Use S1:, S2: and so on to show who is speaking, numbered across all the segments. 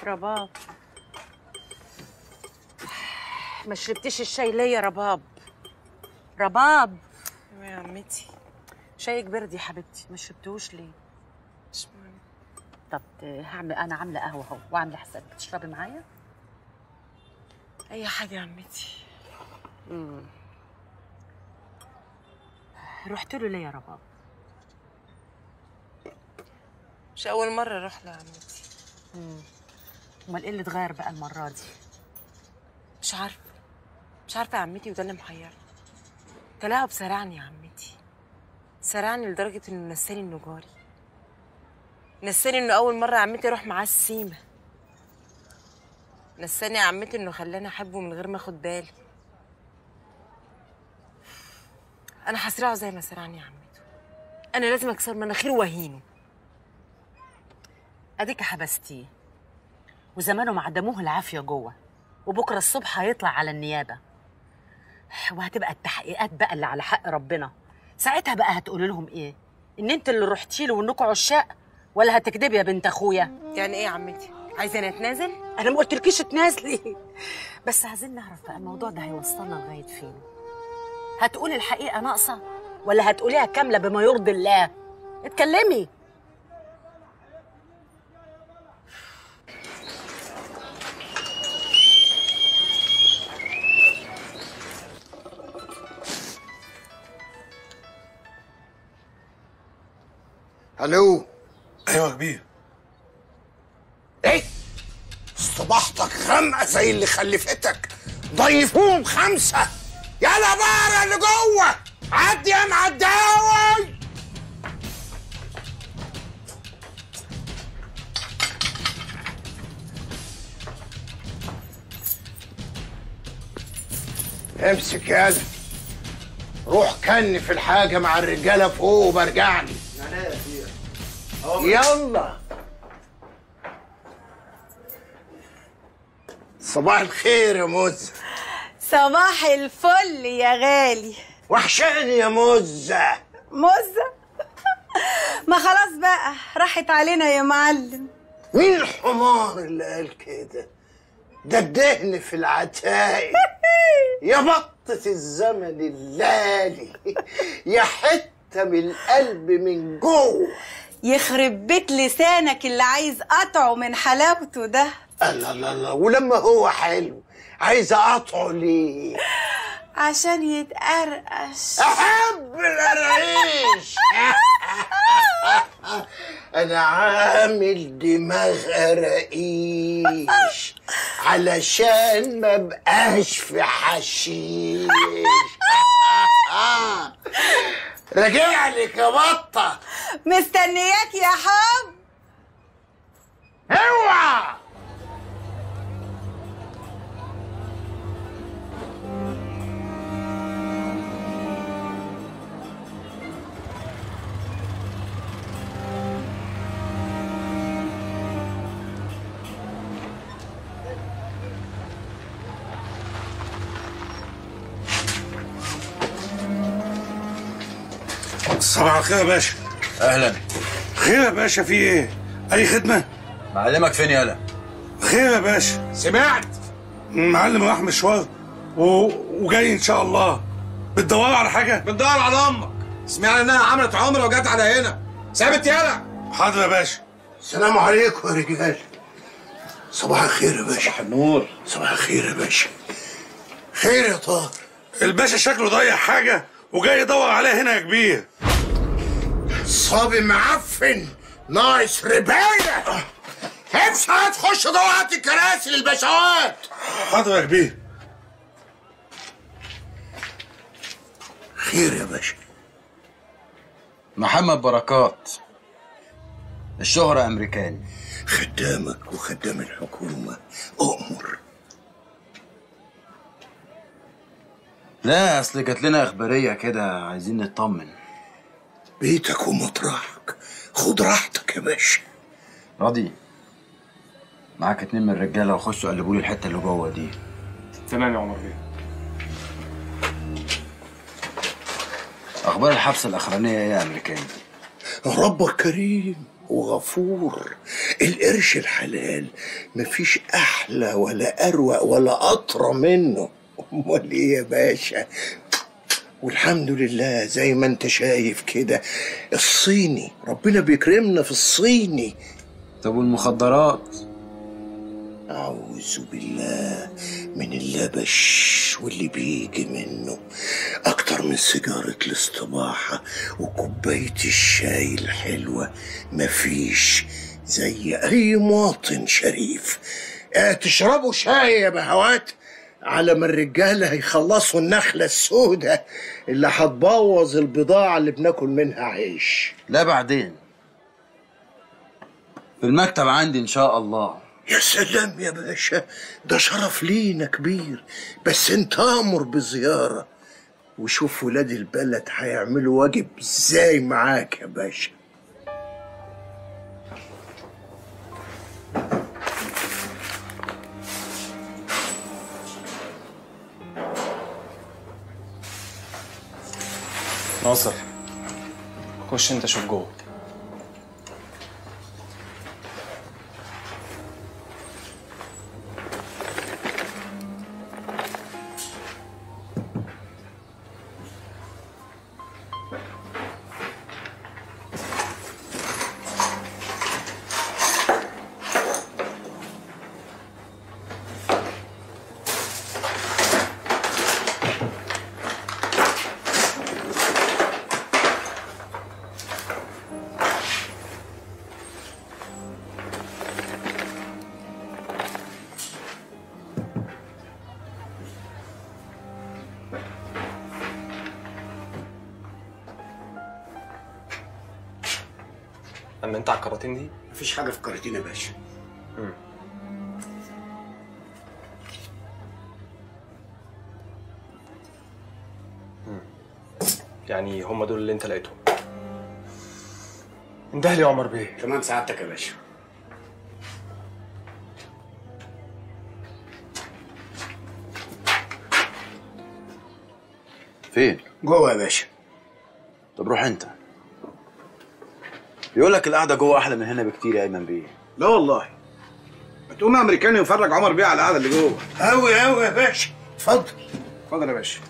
S1: رباب، ما شربتيش الشاي ليه يا رباب؟ رباب
S2: يا عمتي
S1: شايك برد يا حبيبتي، ما شربتوش ليه؟
S2: مش مهم.
S1: طب انا عامله قهوه اهو وعامله حسابك تشربي معايا؟
S2: اي حاجه يا عمتي.
S1: رحت له ليه يا رباب؟
S2: مش اول مره اروح له يا عمتي.
S1: امال ايه اللي اتغير بقى المره دي؟
S2: مش عارفه يا عمتي، وده اللي محيرني. تلاعب سرعني يا عمتي، سرعني لدرجه انه نساني انه جاري، نساني انه اول مره يا عمتي اروح معاه السيما، نساني يا عمتي انه خلاني احبه من غير ما اخد بالي. انا هسرعه زي ما سرعني يا عمتي، انا لازم اكسر مناخيره واهينه.
S1: اديك حبستيه وزمانه معدموه العافيه جوه، وبكره الصبح هيطلع على النيابه، وهتبقى التحقيقات بقى اللي على حق ربنا. ساعتها بقى هتقولي لهم ايه؟ ان انت اللي رحتي له وانكم عشاق، ولا هتكدبي يا بنت اخويا؟
S2: يعني ايه يا عمتي؟ عايزاني اتنازل؟
S1: انا ما قلتلكيش تنازلي، بس عايزين نعرف بقى الموضوع ده هيوصلنا لغايه فين. هتقولي الحقيقه ناقصه ولا هتقوليها كامله بما يرضي الله؟ اتكلمي.
S3: الو.
S4: ايوه يا كبير.
S3: ايه صباحتك خامقه زي اللي خلفتك، ضيفوهم 5. يلا بقى اللي جوه، عدي يا معداوي. امسك يالا، روح كنف الحاجه مع الرجاله فوق وبرجع لي. يلا. صباح الخير يا موزة.
S5: صباح الفل يا غالي.
S3: وحشاني يا موزة.
S5: موزة؟ ما خلاص بقى راحت علينا يا معلم.
S3: مين الحمار اللي قال كده؟ ده الدهن في العتايق. يا بطة الزمن اللالي، يا حتة من القلب من جوه.
S5: يخرب بيت لسانك اللي عايز قطعه من حلاوته ده.
S3: الله الله الله، ولما هو حلو عايز اقطعه ليه؟
S5: عشان يتقرقش.
S3: احب القراقيش. انا عامل دماغ قراقيش علشان ما بقاش في حشيش. راجع لك يا بطه.
S5: مستنياك يا حب.
S3: اوعى.
S4: صباح الخير يا باشا.
S6: اهلا.
S4: خير يا باشا، في ايه؟ اي خدمه؟
S6: معلمك فين يالا؟
S4: خير يا باشا.
S3: سمعت؟
S4: المعلم راح مشوار وجاي ان شاء الله. بتدوروا على حاجه؟
S6: بندور على امك، سمعنا انها عملت عمره وجت على هنا. ثابت يالا.
S4: حاضر يا باشا.
S3: السلام عليكم يا رجال. صباح الخير يا باشا.
S6: صباح النور.
S3: صباح الخير يا باشا. خير يا طاهر.
S4: الباشا شكله ضيع حاجه وجاي يدور عليها هنا يا كبير.
S3: صبي معفن ناقص ربايه. امسح تخش ضوعت الكراسي للباشوات.
S4: حاضر يا كبير.
S3: خير يا باشا.
S6: محمد بركات، الشهرة امريكاني.
S3: خدامك وخدام الحكومه، اؤمر.
S6: لا اصل جات لنا اخباريه كده عايزين نطمن.
S3: بيتك ومطرحك، خد راحتك يا باشا.
S6: راضي، معاك 2 من الرجاله وخشوا قلبوا لي الحته اللي جوه دي.
S7: تمام يا عمر بيه.
S6: اخبار الحبسه الاخرانيه ايه يا امريكاني؟
S3: ربك كريم وغفور، القرش الحلال مفيش احلى ولا اروق ولا اطرى منه. امال ايه يا باشا؟ والحمد لله زي ما انت شايف كده الصيني ربنا بيكرمنا في الصيني.
S6: طب والمخدرات؟
S3: أعوذ بالله من اللبش واللي بيجي منه أكتر من سيجارة الاستباحة وكوباية الشاي الحلوة. مفيش زي أي مواطن شريف. تشربوا شاي يا بهوات على ما الرجالة هيخلصوا النخلة السوداء اللي هتبوظ البضاعة اللي بناكل منها عيش.
S6: لا بعدين في المكتب عندي إن شاء الله.
S3: يا سلام يا باشا، ده شرف لينا كبير، بس انت امر بزيارة وشوف ولاد البلد هيعملوا واجب ازاي معاك يا باشا.
S7: ناصر خش انت شوف جوه. اما انت على الكراتين دي؟
S3: مفيش حاجة في كراتين يا باشا.
S7: يعني هم دول اللي انت لقيتهم؟ انده لي يا عمر بيه.
S3: تمام سعادتك يا باشا.
S6: فين؟
S3: جوه يا باشا.
S6: طب روح انت. بيقول لك القعده جوه احلى من هنا بكتير يا ايمن بيه.
S4: لا والله، ما تقوم امريكاني يفرج عمر بيه على القعده اللي جوه.
S3: أوي أوي يا باشا، اتفضل.
S4: اتفضل يا باشا.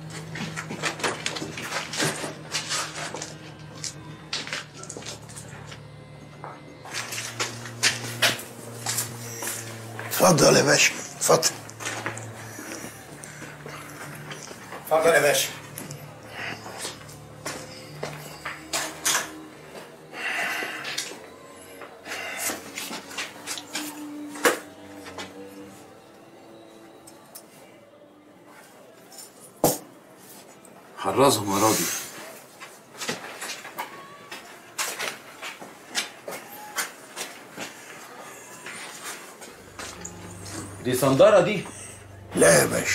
S3: اتفضل يا باشا، اتفضل.
S4: اتفضل يا باشا.
S6: حرزهم يا راجل. دي صندارة دي؟
S3: لا يا باشا.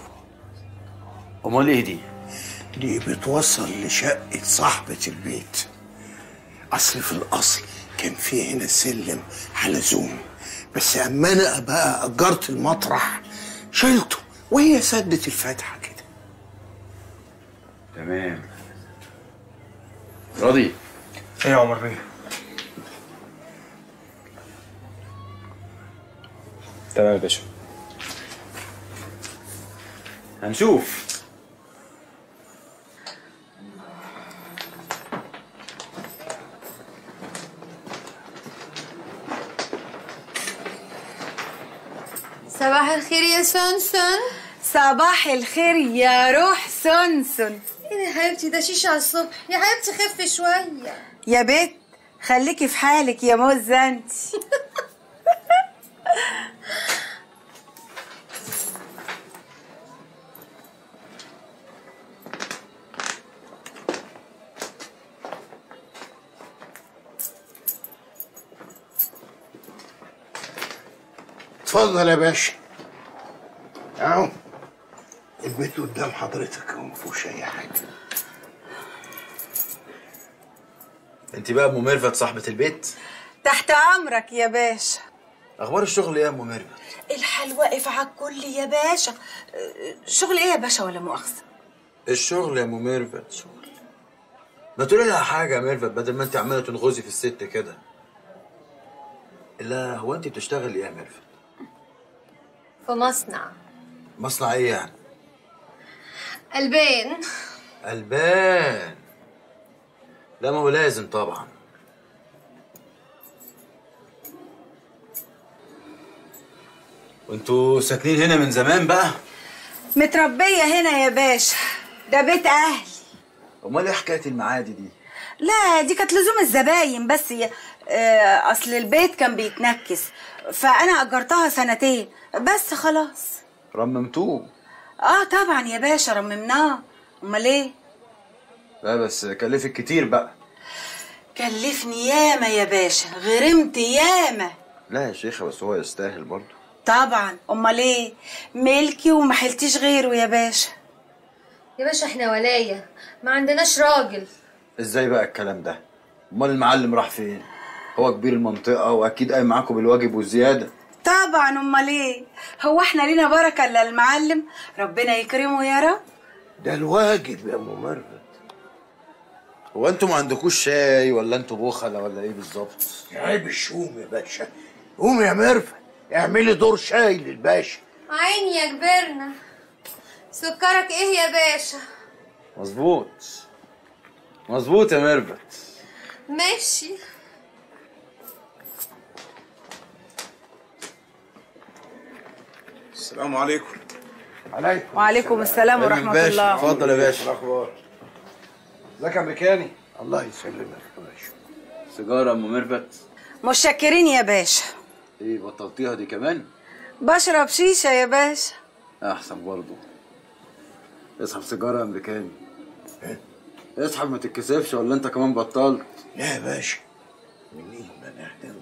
S6: امال ايه دي؟
S3: دي بتوصل لشقة صاحبة البيت. أصل في الأصل كان في هنا سلم حلزون، بس أما أنا بقى أجرت المطرح شلته وهي سدت الفتحة كده.
S6: تمام. راضي؟
S7: ايه يا عمر بيه؟ تمام يا باشا.
S6: هنشوف.
S8: صباح الخير يا سونسون.
S5: صباح الخير يا روح سونسون.
S8: ايه ده يا حبيبتي؟ ده شيشه على الصبح يا حبيبتي، خفي شويه
S5: يا بيت خليكي في حالك يا موزة انت.
S3: اتفضل يا باشا. اهو البيت قدام حضرتك اهو، مفيهوش اي حاجه.
S6: انت بقى ام ميرفت صاحبة البيت؟
S5: تحت امرك يا باشا.
S6: اخبار الشغل ايه يا ام ميرفت؟
S5: الحال واقف على الكل يا باشا. شغل ايه يا باشا ولا مؤاخذة؟
S6: الشغل يا ام ميرفت شغل. ما تقولي لها حاجة يا ميرفت بدل ما انت عمالة تنغزي في الست كده. لا هو انت بتشتغل ايه يا ميرفت؟
S8: في مصنع
S6: مصنع ايه يعني؟
S8: البان.
S6: البان. لا ما هو لازم طبعا. وانتوا ساكنين هنا من زمان بقى؟
S5: متربية هنا يا باشا، ده بيت أهلي.
S6: امال ايه حكايه المعادي دي؟
S5: لا دي كانت لزوم الزباين بس أصل البيت كان بيتنكس فأنا أجرتها 2 بس خلاص.
S6: رممتوه؟
S5: طبعا يا باشا رممناه، أمال إيه؟
S6: لا بس كلفك كتير بقى.
S5: كلفني ياما يا باشا، غرمت ياما.
S6: لا يا شيخة بس هو يستاهل برضه.
S5: طبعا، أمال إيه؟ ملكي وما حلتيش غيره يا باشا.
S8: يا باشا احنا ولاية، ما عندناش راجل.
S6: ازاي بقى الكلام ده؟ امال المعلم راح فين؟ هو كبير المنطقة واكيد قايم معاكم بالواجب والزيادة.
S5: طبعا، امال ايه؟ هو احنا لينا بركة الا المعلم؟ ربنا يكرمه يا رب.
S3: ده الواجب يا ام ميرفت.
S6: هو انتوا ما عندكوش شاي ولا انتوا بوخلة ولا ايه بالظبط؟
S3: عيب الشوم يا باشا. قوم يا ميرفت اعملي دور شاي للباشا.
S8: عيني يا كبرنا. سكرك ايه يا باشا؟
S6: مظبوط مظبوط يا ميرفت.
S8: ماشي.
S4: السلام عليكم.
S3: عليكم.
S5: وعليكم السلام ورحمة الله.
S6: اتفضل يا باشا.
S3: الاخبار؟
S4: ازيك يا امريكاني؟
S3: الله يسلمك يا باشا.
S6: سيجارة يا ام ميرفت؟
S5: متشكرين يا باشا.
S6: ايه بطلتيها دي كمان؟
S5: بشرب شيشة يا باشا.
S6: احسن برضه. اسحب سيجارة يا امريكاني. اسحب ما تتكسفش ولا انت كمان بطلت؟
S3: لا يا باشا، منين ما نهدم.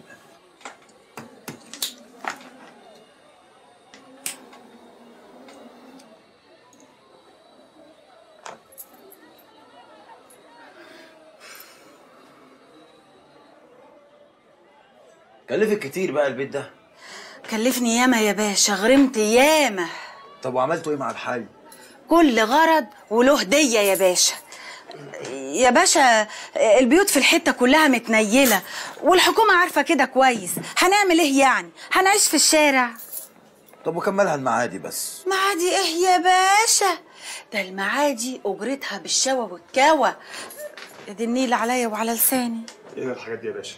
S6: كلفك كتير بقى البيت ده.
S5: كلفني ياما يا باشا، غرمت ياما.
S6: طب وعملتوا ايه مع الحي؟
S5: كل غرض وله هدية يا باشا. يا باشا البيوت في الحتة كلها متنيلة والحكومة عارفة كده كويس، هنعمل ايه يعني؟ هنعيش في الشارع؟
S6: طب وكملها المعادي بس.
S5: معادي ايه يا باشا؟ ده المعادي اجرتها بالشوا والكاوى. دي النيل عليا وعلى لساني.
S4: ايه الحاجات دي يا باشا؟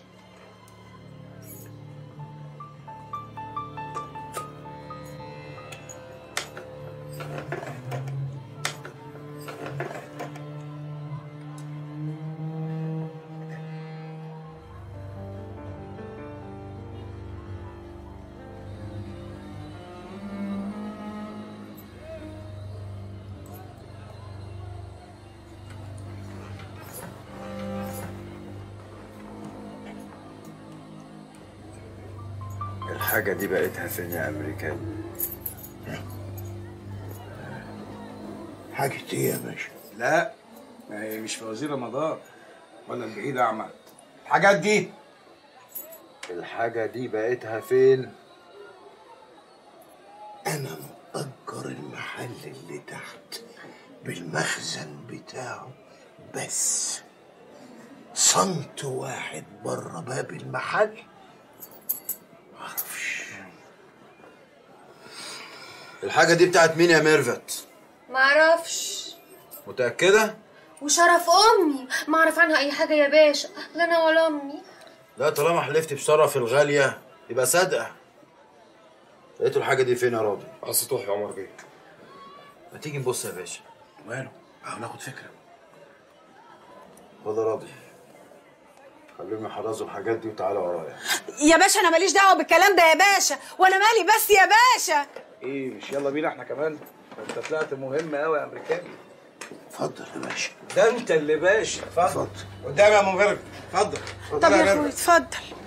S6: الحاجة دي بقيتها فين يا امريكاني؟
S3: حاجة ايه يا باشا؟
S4: لا ما هي مش فوازير رمضان ولا البعيد اعمى. الحاجات دي
S6: الحاجة دي بقيتها فين؟
S3: أنا مأجر المحل اللي تحت بالمخزن بتاعه بس. صمت واحد بره باب المحل معرفش.
S6: الحاجة دي بتاعت مين يا ميرفت؟
S8: معرفش.
S6: متأكدة؟
S8: وشرف امي ما اعرف عنها اي حاجه يا باشا، لا انا ولا امي.
S6: لا طالما حلفتي بشرف الغالية يبقى صادقة. لقيتوا الحاجة دي فين يا راضي؟
S4: على سطوح يا عمر بيه.
S6: ما تيجي نبص يا باشا.
S4: ماله؟ اهو ناخد فكرة.
S6: خد يا راضي. خليهم يحرزوا الحاجات دي وتعالوا ورايا.
S5: يا باشا انا ماليش دعوه بالكلام ده يا باشا، وانا مالي بس يا باشا.
S4: ايه مش يلا بينا احنا كمان؟ انت طلعت مهم قوي يا امريكاني.
S3: اتفضل يا باشا.
S4: ده انت اللي باشا.
S3: اتفضل.
S4: قدامي يا ام ميرفت. اتفضل.
S5: طب يا اخوي اتفضل.